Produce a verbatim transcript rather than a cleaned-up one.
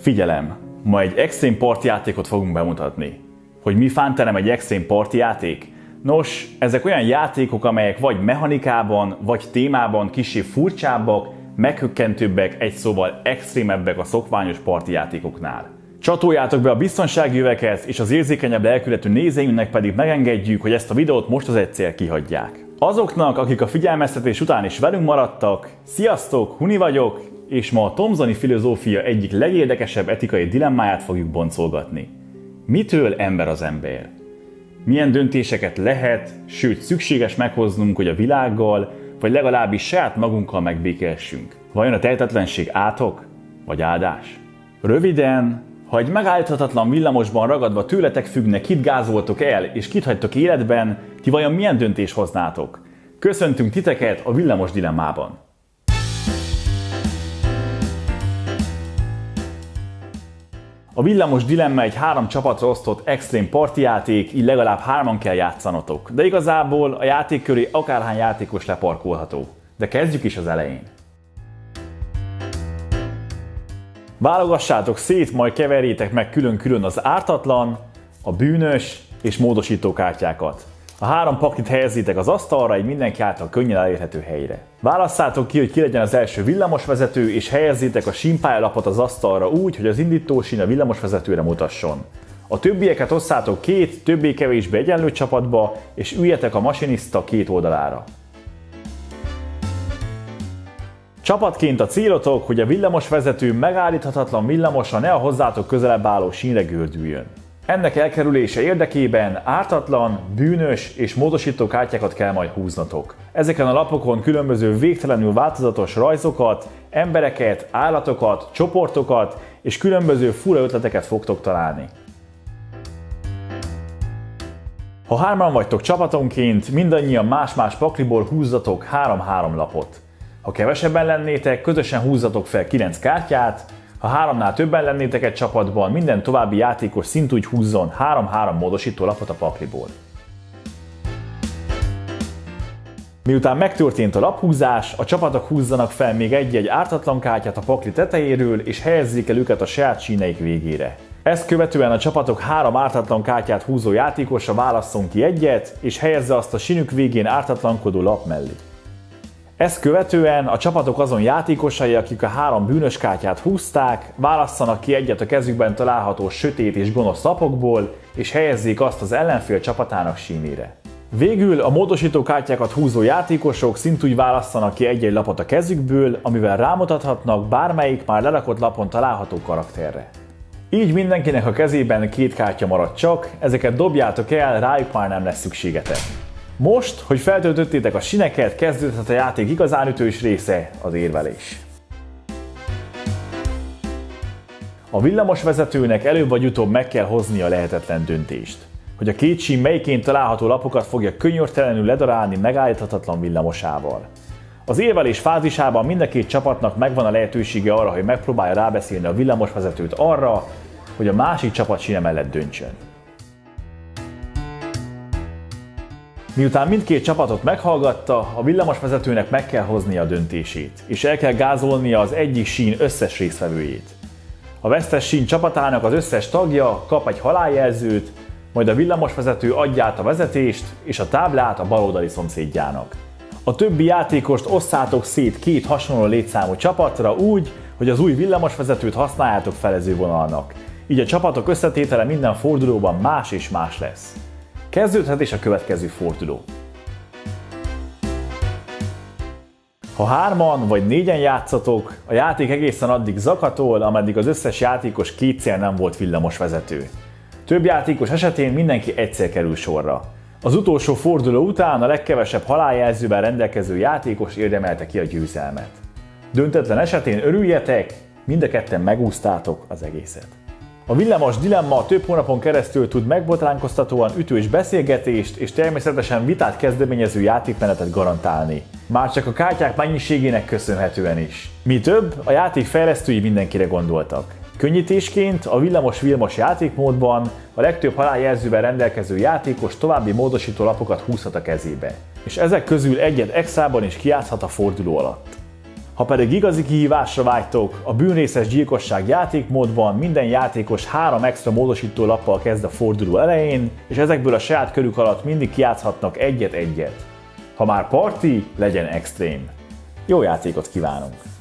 Figyelem! Ma egy extrém parti játékot fogunk bemutatni. Hogy mi fánterem egy extrém parti játék? Nos, ezek olyan játékok, amelyek vagy mechanikában, vagy témában kissé furcsábbak, meghökkentőbbek, egy szóval extrémebbek a szokványos parti játékoknál. Csatoljátok be a biztonsági öveket, és az érzékenyebb lelkületű nézőinknek pedig megengedjük, hogy ezt a videót most az egyszer kihagyják. Azoknak, akik a figyelmeztetés után is velünk maradtak, sziasztok, Huni vagyok, és ma a thomsoni filozófia egyik legérdekesebb etikai dilemmáját fogjuk boncolgatni. Mitől ember az ember? Milyen döntéseket lehet, sőt szükséges meghoznunk, hogy a világgal, vagy legalábbis saját magunkkal megbékélhessünk? Vajon a tehetetlenség átok, vagy áldás? Röviden, ha egy megállíthatatlan villamosban ragadva tőletek függne, kit gázoltok el, és kit hagytok életben, ti vajon milyen döntést hoznátok? Köszöntünk titeket a Villamos dilemmában! A Villamos dilemma egy három csapatra osztott extrém partijáték, így legalább hárman kell játszanotok. De igazából a játék köré akárhány játékos leparkolható. De kezdjük is az elején. Válogassátok szét, majd keverjétek meg külön-külön az ártatlan, a bűnös és módosító kártyákat. A három paklit helyezzétek az asztalra egy mindenki által könnyen elérhető helyre. Válasszátok ki, hogy ki legyen az első villamosvezető, és helyezzétek a sínpályalapot az asztalra úgy, hogy az indítósín a villamosvezetőre mutasson. A többieket osszátok két, többé-kevésbé egyenlő csapatba, és üljetek a masinista két oldalára. Csapatként a célotok, hogy a villamosvezető megállíthatatlan villamosa ne a hozzátok közelebb álló sínre gördüljön. Ennek elkerülése érdekében ártatlan, bűnös és módosító kártyákat kell majd húznatok. Ezeken a lapokon különböző végtelenül változatos rajzokat, embereket, állatokat, csoportokat és különböző fura ötleteket fogtok találni. Ha hárman vagytok csapatonként, mindannyian más-más pakliból húzzatok három-három lapot. Ha kevesebben lennétek, közösen húzzatok fel kilenc kártyát. Ha háromnál többen lennétek egy csapatban, minden további játékos szintúgy húzzon három-három módosító lapot a pakliból. Miután megtörtént a laphúzás, a csapatok húzzanak fel még egy-egy ártatlan kártyát a pakli tetejéről, és helyezzék el őket a saját síneik végére. Ezt követően a csapatok három ártatlan kártyát húzó játékosa válasszon ki egyet, és helyezze azt a sínük végén ártatlankodó lap mellé. Ezt követően a csapatok azon játékosai, akik a három bűnös kártyát húzták, válasszanak ki egyet a kezükben található sötét és gonosz lapokból, és helyezzék azt az ellenfél csapatának sínére. Végül a módosító kártyákat húzó játékosok szintúgy válasszanak ki egy-egy lapot a kezükből, amivel rámutathatnak bármelyik már lerakott lapon található karakterre. Így mindenkinek a kezében két kártya marad csak, ezeket dobjátok el, rájuk már nem lesz szükségetek. Most, hogy feltöltöttétek a sineket, kezdődhet a játék igazán ütős része, az érvelés. A villamosvezetőnek előbb vagy utóbb meg kell hoznia a lehetetlen döntést. Hogy a két sín melyikén található lapokat fogja könyörtelenül ledarálni megállíthatatlan villamosával. Az érvelés fázisában mind a két csapatnak megvan a lehetősége arra, hogy megpróbálja rábeszélni a villamosvezetőt arra, hogy a másik csapat síne mellett döntsön. Miután mindkét csapatot meghallgatta, a villamosvezetőnek meg kell hoznia a döntését, és el kell gázolnia az egyik sín összes résztvevőjét. A vesztes sín csapatának az összes tagja kap egy haláljelzőt, majd a villamosvezető adja át a vezetést és a táblát a baloldali szomszédjának. A többi játékost osszátok szét két hasonló létszámú csapatra úgy, hogy az új villamosvezetőt használjátok felezővonalnak. Így a csapatok összetétele minden fordulóban más és más lesz. Kezdődhet is a következő forduló. Ha hárman vagy négyen játszatok, a játék egészen addig zakatol, ameddig az összes játékos kétszer nem volt villamosvezető. Több játékos esetén mindenki egyszer kerül sorra. Az utolsó forduló után a legkevesebb haláljelzővel rendelkező játékos érdemelte ki a győzelmet. Döntetlen esetén örüljetek, mind a ketten megúsztátok az egészet. A Villamos dilemma több hónapon keresztül tud megbotránkoztatóan ütős beszélgetést és természetesen vitát kezdeményező játékmenetet garantálni. Már csak a kártyák mennyiségének köszönhetően is. Mi több, a játék fejlesztői mindenkire gondoltak. Könnyítésként a Villamos Vilmos játékmódban a legtöbb haláljelzővel rendelkező játékos további módosító lapokat húzhat a kezébe, és ezek közül egyet extrában is kijátszhat a forduló alatt. Ha pedig igazi kihívásra vágytok, a bűnrészes gyilkosság játékmódban minden játékos három extra módosító lappal kezd a forduló elején, és ezekből a saját körük alatt mindig kijátszhatnak egyet-egyet. Ha már parti, legyen extrém. Jó játékot kívánunk!